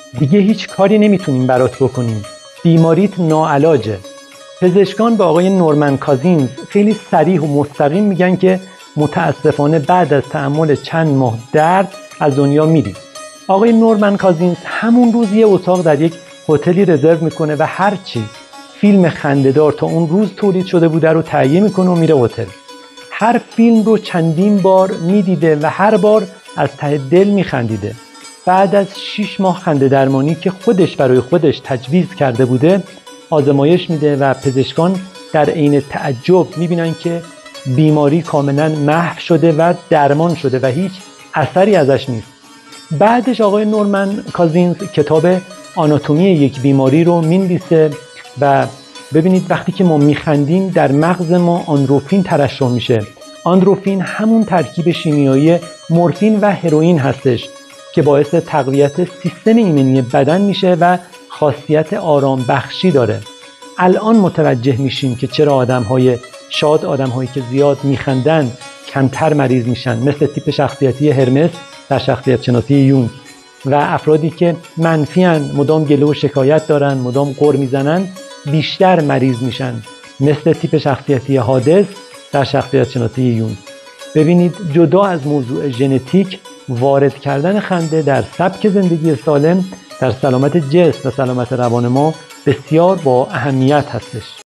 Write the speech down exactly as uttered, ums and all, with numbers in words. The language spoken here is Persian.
دیگه هیچ کاری نمیتونیم برات بکنیم، بیماریت ناعلاجه. پزشکان به آقای نورمن کازینز خیلی صریح و مستقیم میگن که متاسفانه بعد از تحمل چند ماه درد از دنیا میری. آقای نورمن کازینز همون روز یه اتاق در یک هتلی رزرو میکنه و هر چی فیلم خنده‌دار تا اون روز تولید شده بوده رو تهیه میکنه و میره هتل. هر فیلم رو چندین بار میدیده و هر بار از ته دل میخندیده. بعد از شش ماه خنده درمانی که خودش برای خودش تجویز کرده بوده آزمایش میده و پزشکان در عین تعجب میبینن که بیماری کاملا محو شده و درمان شده و هیچ اثری ازش نیست. بعدش آقای نورمن کازینز کتاب آناتومی یک بیماری رو مینویسه و ببینید وقتی که ما میخندیم در مغز ما آندروفین ترشح میشه. آندروفین همون ترکیب شیمیایی مورفین و هروئین هستش که باعث تقویت سیستم ایمنی بدن میشه و خاصیت آرام بخشی داره. الان متوجه میشیم که چرا آدم‌های شاد، آدم‌هایی که زیاد میخندن کمتر مریض میشن، مثل تیپ شخصیتی هرمس در شخصیت شناسی یونگ، و افرادی که منفیان، مدام گله و شکایت دارن، مدام غر میزنن، بیشتر مریض میشن، مثل تیپ شخصیتی هادس در شخصیت شناسی یونگ. ببینید جدا از موضوع ژنتیک، وارد کردن خنده در سبک زندگی سالم در سلامت جسم و سلامت روان ما بسیار با اهمیت هستش.